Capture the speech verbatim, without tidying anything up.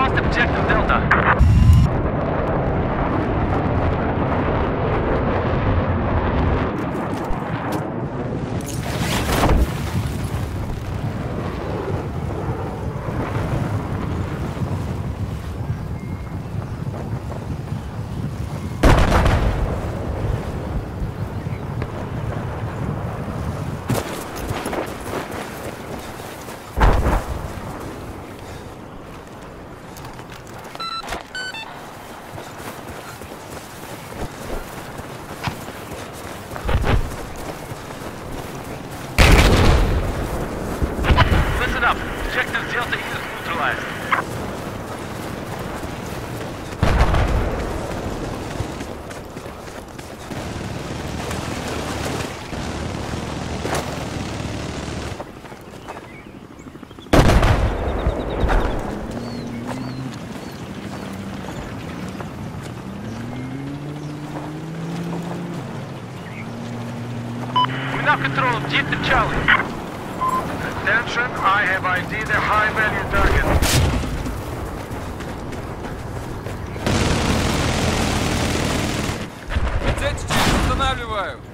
lost objective Delta. Objective Delta is neutralized. We now control objective Charlie. Attention, I have I D'd a high-value target. Идентичность устанавливаю.